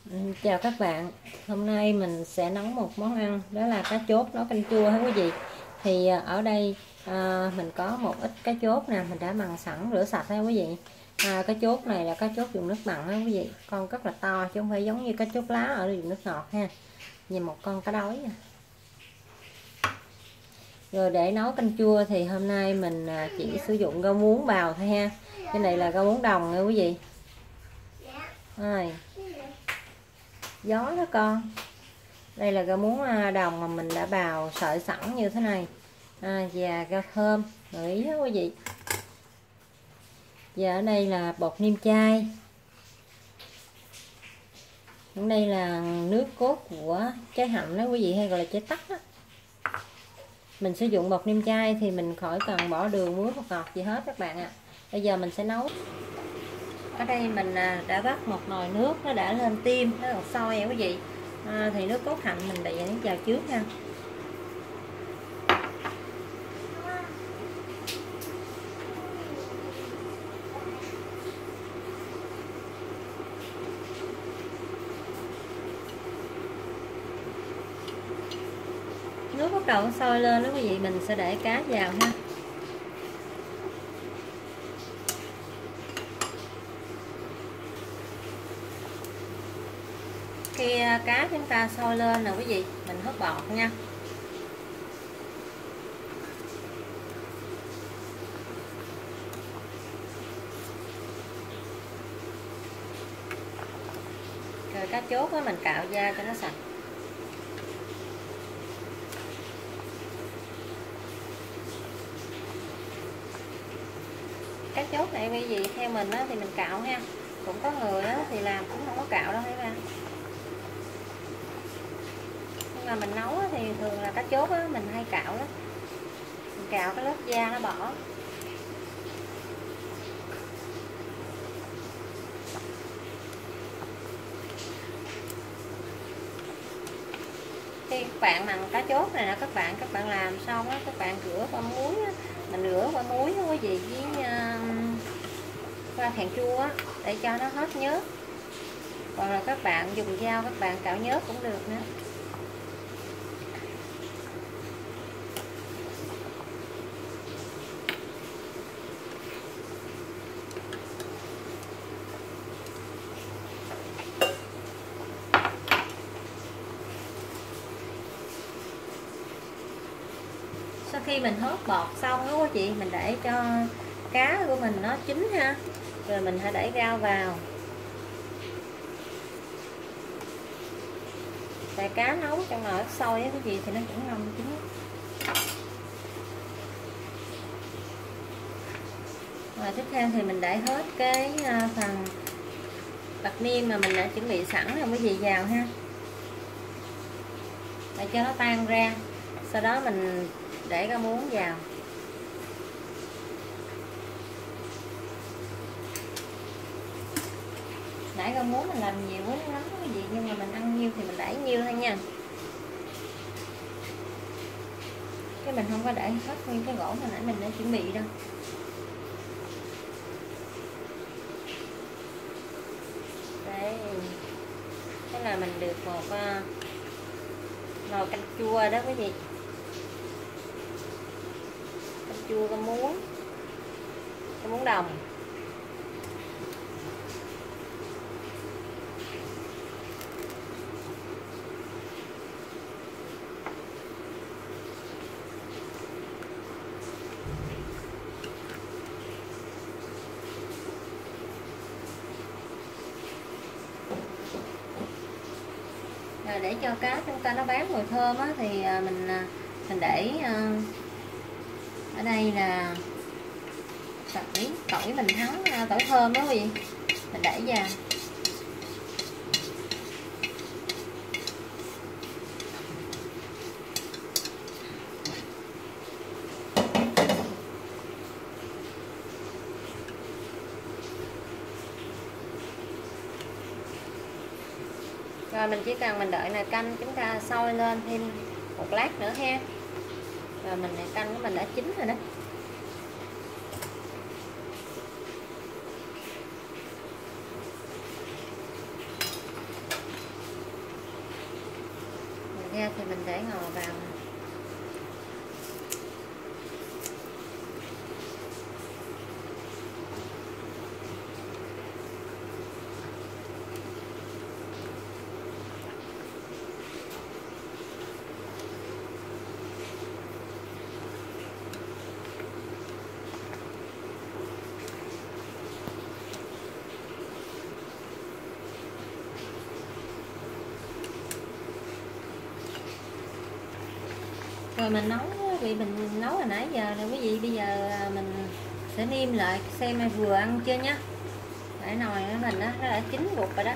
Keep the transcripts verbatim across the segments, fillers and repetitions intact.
Ừ, chào các bạn. Hôm nay mình sẽ nấu một món ăn, đó là cá chốt nấu canh chua hết quý vị. Thì à, ở đây à, mình có một ít cá chốt nè, mình đã mần sẵn rửa sạch ha quý vị. À, cá chốt này là cá chốt dùng nước mặn ha quý vị, con rất là to chứ không phải giống như cá chốt lá ở dùng nước ngọt ha. Như một con cá đói nè. Rồi để nấu canh chua thì hôm nay mình à, chỉ sử dụng rau muống bào thôi ha. Cái này là rau muống đồng nha quý vị. Rồi. Gió đó con. Đây là rau muống đồng mà mình đã bào sợi sẵn như thế này, à, và rau thơm, gợi ý đó quý vị. Và ở đây là bột niêm chai. Ở đây là nước cốt của trái hạnh đó quý vị, hay gọi là trái tắc đó. Mình sử dụng bột niêm chai thì mình khỏi cần bỏ đường, muối, bột ngọt gì hết các bạn ạ. À. Bây giờ mình sẽ nấu. Ở đây mình đã vắt một nồi nước, nó đã lên tim, nó còn sôi quý vị. À, thì nước cốt hạnh mình để vào trước nha. Nước bắt đầu sôi lên đó quý vị, mình sẽ để cá vào ha. Khi cá chúng ta sôi lên nè quý vị, mình hớt bọt nha. Rồi cá chốt á mình cạo da cho nó sạch. Cá chốt này quý vị, theo mình á thì mình cạo ha. Cũng có người á thì làm cũng không có cạo đâu các bạn. Nhưng mà mình nấu á thì thường là cá chốt á mình hay cạo lắm. Mình cạo cái lớp da nó bỏ. Khi các bạn mần cá chốt này nè các bạn, các bạn làm xong á, các bạn rửa qua muối á, mình rửa qua muối á quý vị, với uh, qua phèn chua á, để cho nó hết nhớt. Còn là các bạn dùng dao các bạn cạo nhớt cũng được nữa. Sau khi mình hớt bọt xong đó quý chị, mình để cho cá của mình nó chín ha, rồi mình hãy để rau vào. Tại cá nấu trong nồi sôi á quý vị thì nó cũng ngon chín. Rồi tiếp theo thì mình để hết cái phần bạc niêm mà mình đã chuẩn bị sẵn rồi quý vị vào ha, để cho nó tan ra. Sau đó mình để rau muống vào. Nãy rau muống mình làm nhiều quá lắm quý vị, nhưng mà mình ăn nhiêu thì mình để nhiêu thôi nha. Cái mình không có để hết nguyên cái gỗ hồi nãy mình đã chuẩn bị đâu. Đây. Thế là mình được một uh, nồi canh chua đó quý vị. Canh chua rau muống, rau muống đồng. Rồi để cho cá chúng ta nó bán mùi thơm á, thì mình mình để ở đây là tỏi, tỏi mình thắng, tỏi thơm đó quý vị, mình để vào. Rồi mình chỉ cần mình đợi là canh chúng ta sôi lên thêm một lát nữa ha. Rồi mình canh của mình đã chín rồi đó. ra thì mình để ngò vào. Rồi mình nấu vì mình nấu hồi nãy giờ nè quý vị, bây giờ mình sẽ nêm lại xem vừa ăn chưa nhé. Để nồi của mình đó, nó đã chín ruột rồi đó.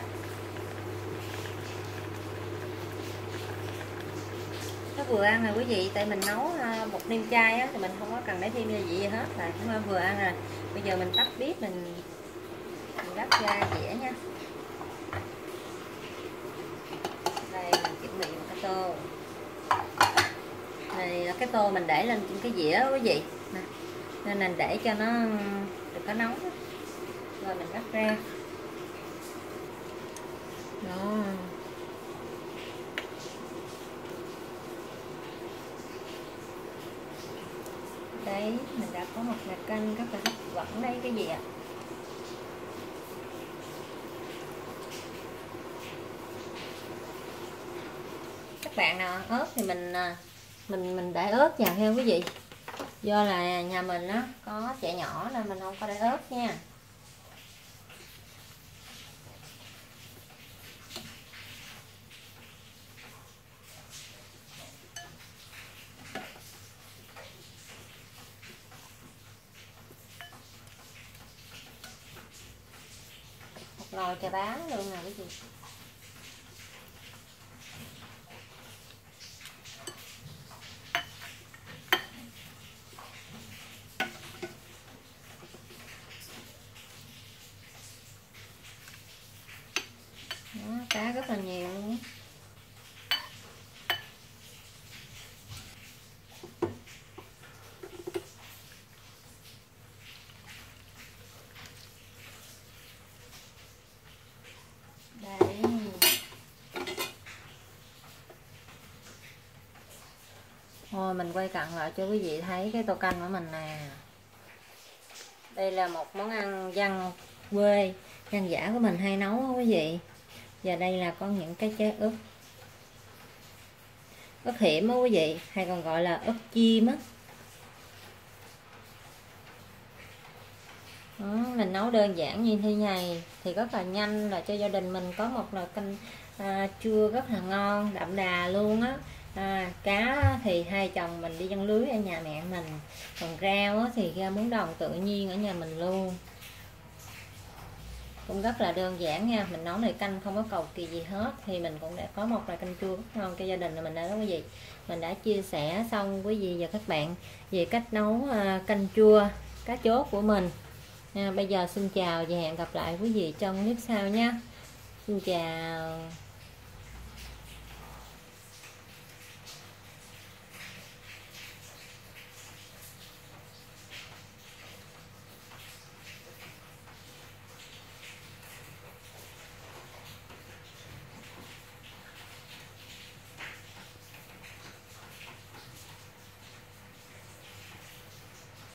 Nó vừa ăn rồi quý vị, tại mình nấu bột nêm chay á thì mình không có cần để thêm gia vị gì hết, là cũng vừa ăn rồi. Bây giờ mình tắt bếp, mình, mình gắp ra dĩa nha. Đây mình chuẩn bị một cái tô. Này là cái tô mình để lên trên cái dĩa quý vị nè, nên mình để cho nó đừng có nóng. Rồi mình gắp ra đó. Đấy, mình đã có một nồi canh rất là hấp dẫn đây cái gì ạ. Các bạn nào ớt thì mình mình mình để ớt vào theo quý vị. Do là nhà mình á có trẻ nhỏ nên mình không có để ớt nha. Một nồi chà bá luôn nè quý vị. Đó, cá rất là nhiều luôn. Đây. Thôi mình quay cận lại cho quý vị thấy cái tô canh của mình nè. Đây là một món ăn dân quê, dân dã của mình hay nấu đó quý vị. Và đây là có những cái trái ớt, ớt hiểm đó quý vị, hay còn gọi là ớt chim á. Đó, mình nấu đơn giản như thế này thì rất là nhanh, là cho gia đình mình có một nồi canh à, chua rất là ngon, đậm đà luôn á. À, cá thì hai chồng mình đi giăng lưới ở nhà mẹ mình, còn rau á, thì ra món đồng tự nhiên ở nhà mình luôn. Cũng rất là đơn giản nha, mình nấu nồi canh không có cầu kỳ gì hết, thì mình cũng đã có một nồi canh chua rất ngon cho gia đình của mình đó quý vị. Mình đã chia sẻ xong quý vị và các bạn về cách nấu à, canh chua cá chốt của mình. À, bây giờ xin chào và hẹn gặp lại quý vị trong clip sau nha. Xin chào.